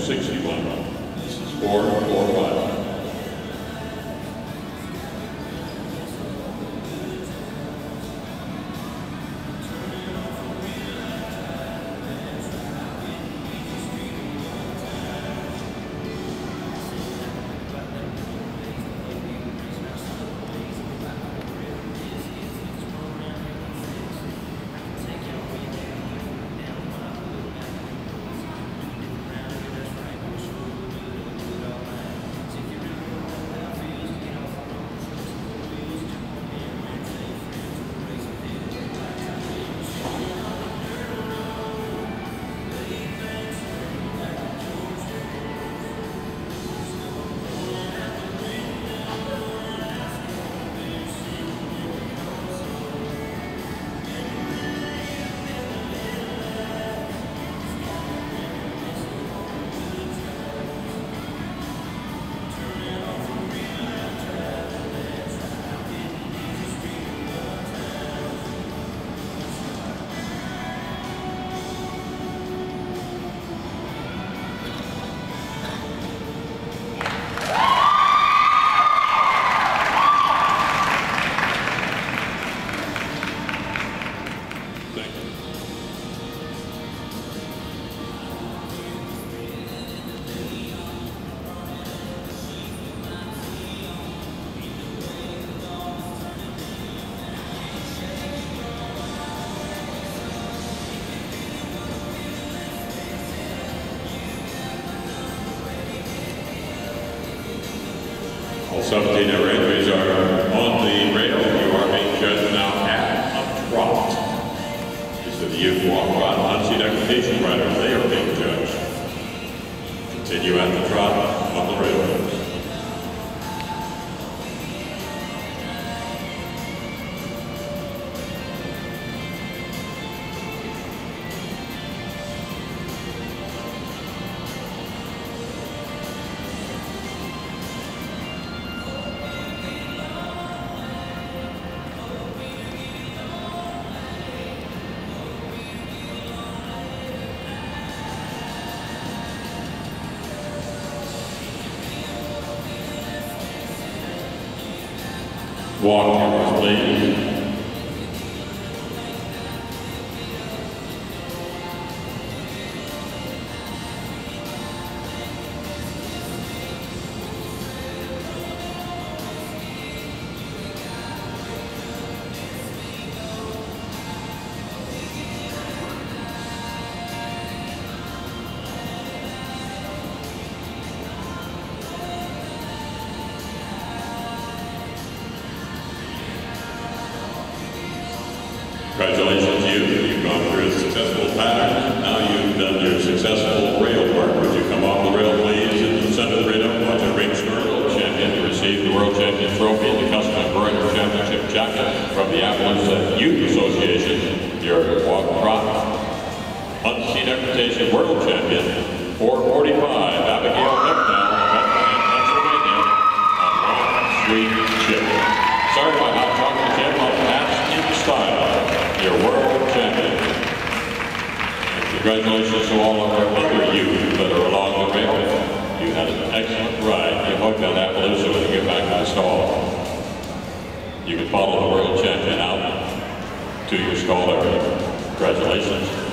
61. This is 4-4-5. All 17 entries are on the rail. You are being judged now at a trot. These are the youth walk on unseat equitation riders. They are being judged. Continue at the trot on the rail. Walk cameras, please. Congratulations, you've gone through a successful pattern. Now you've done your successful rail work. Would you come off the rail, please, and send it right up watch a Ringstar World Champion to receive the World Champion Trophy and the Custom Embroidered Championship jacket from the Appalachian Youth Association. Your walk trot unseat equitation World Champion, 4:45, Abigail Hepnell of Bethlehem, Pennsylvania, on 1 Street Chip. Started by Hot Chocolate Chip on Pat's in Style, your world champion. And congratulations to all of our other youth that are along the rail. You had an excellent ride. You hooked on Appaloosa when you get back to the stall. You can follow the world champion out to your stall area. Congratulations.